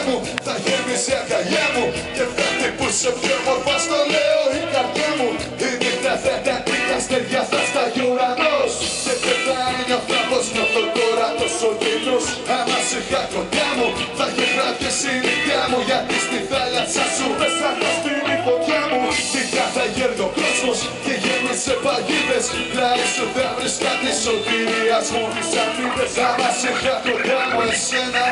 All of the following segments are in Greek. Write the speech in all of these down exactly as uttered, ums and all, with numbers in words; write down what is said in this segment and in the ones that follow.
μου θα γέμισε αγκαλιά μου και θα χτυπούσε πιο μορφά στο λέω η καρδιά μου. Η νύχτα θα ήταν νύχτα, αστέρια θα σταγεί ουρανός και δεν θα ένιωθα πως νιώθω τώρα τόσο γύρος. Άμα σε είχα κοντά μου θα είχε γράφει η νύχτα μου, γιατί στη θάλασσα σου πέσανα στην φωτιά μου. Νύχτα θα γέρνει ο κόσμος και γέμισε παγίδες, πλάι σου θα βρίσκα τη σωτηρίας μου τις αμύδες. Άμα σε είχα κοντά μου εσένα.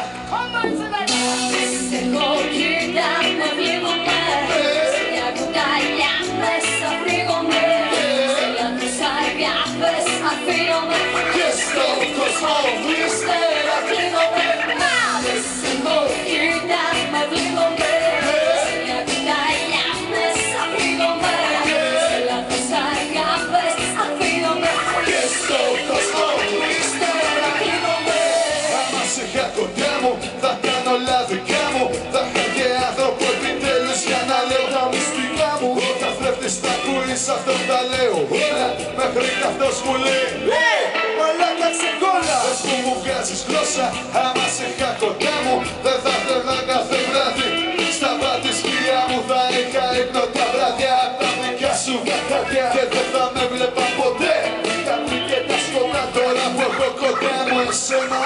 Σε κόκκινα με βλέπουμε, μια κουταλιά μέσα πνίγομαι, σε λάθος αγάπες αφήνομαι Και στον κόσμο μου ύστερα κλείνομαι. Σε κόκκινα με βλέπουμε, μια κουταλιά μέσα πνίγομαι, σε λάθος αγάπες αφήνομαι και στον κόσμο μου ύστερα κλείνομαι. άμα σε είχα κοντά μου θα κάνω όλα δικά μου. Θα είχα και άνθρωπο επιτέλους για να λέω τα μυστικά μου. Όταν φρέφτεις τα ακούεις αυτό τα λέω όλα, μέχρι κι αυτός μου λέει hey, μαλάκα ξεκόλα. Πες που μου βγάζεις γλώσσα, άμα σε είχα κοντά μου δεν θα φεύγα κάθε βράδυ. Στα βάθη σκιά μου θα είχα ύπνο τα βράδια απ' τα δικά σου βαχαριά και δεν θα με βλέπα ποτέ. Είχα πει και τα σκοτά τώρα που έχω κοντά μου εσένα.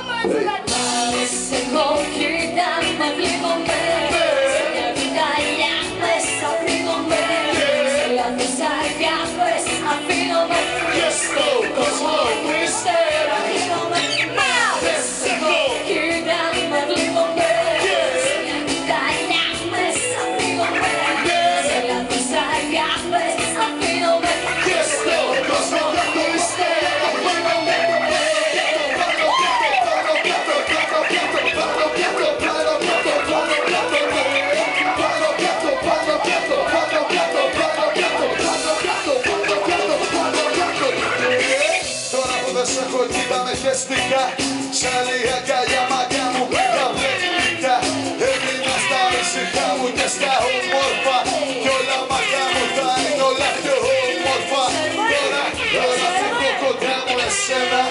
Σε κόκκινα με βλέπουμε, σε μια κουταλιά μέσα πνίγομαι, σε λάθος αγάπες αφήνομαι Και στον κόσμο μου ύστερα κλείνομαι. Σε κόκκινα με βλέπουμε, σε μια κουταλιά μέσα πνίγομαι, σε λάθος αγάπες αφήνομαι και στον κόσμο μου ύστερα κλείνομαι. Τώρα που δεν σε έχω κοίτα με χεστικά, σαν λίγα αγκαλιά μαγιά μου για βλέπει. Έμεινα στα ήσυχα μου και στα όμορφα κι όλα μαγιά μου θα είναι όλα πιο όμορφα. Τώρα, τώρα φεύγω κοντά μου εσένα.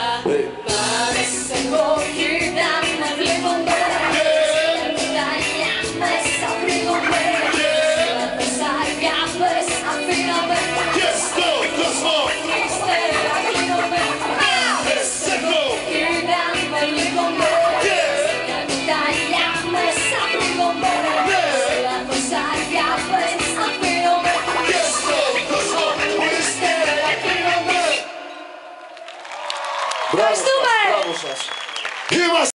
Σε κόκκινα με βλέπουμε, σε κουταλιά μέσα πνίγομαι, σε λάθος αγάπες αφήνομαι Και στον κόσμο ύστερα κλείνομαι. Σε κόκκινα με βλέπουμε, σε μια κουταλιά μέσα πνίγομαι, σε λάθος αγάπες αφήνομαι και στον κόσμο μου ύστερα κλείνομαι. Ευχαριστούμε! Μπράβο σας. Είμαστε